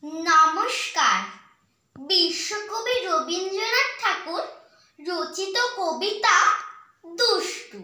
নমস্কার। বিশ্বকবি রবীন্দ্রনাথ ঠাকুর রচিত কবিতা দুষ্টু।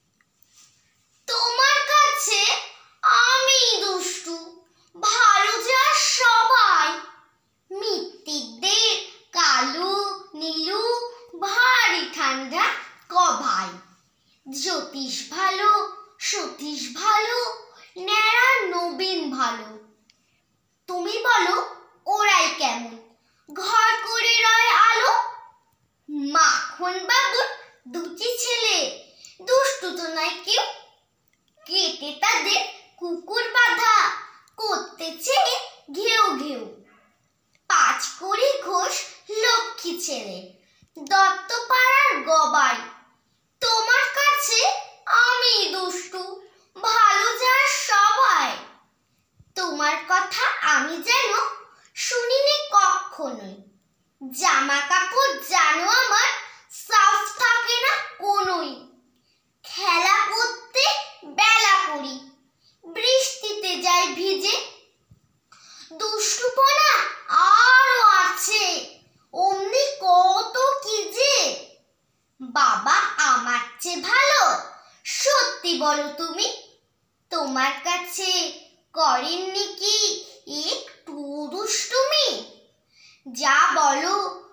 তোমার কাছে আমি দুষ্টু, ভালো যা সবাই। মিত্তিরদের কালু নীলু, ভারী ঠান্ডা কভাই। জ্যোতিষ ভালো, সতীশ ভালো, ন্যাড়া নবীন ভালো। তুমি বলো ওরাই কেমন, ঘর করে রয় আলো। মাখন বাবুর দুটি ছেলে, দুষ্টু তো নয় কেউ। কেটে তাদের কুকুর বাঁধা, করতেছে ঘেউ ঘেউ। পাঁচকড়ি ঘোষ লক্ষ্মী ছেলে, দত্তপাড়ার গবাই। তোমার কাছে আমি দুষ্টু, ভালো যা সবাই। তোমার কথা আমি যেন শুনিনি কখনোই। জামা কাপড় জানো আমার সাফ থাকে না কোনোই। খেলা করতে বেলা করি, বৃষ্টিতে যাই ভিজে। দুষ্টুপনা আরো আছে, অমনি কত কি যে। বাবা আমার চেয়ে ভালো, সত্যি বলো তুমি। তোমার কাছে করেননি কি একটু দুষ্টুমি? যা বলো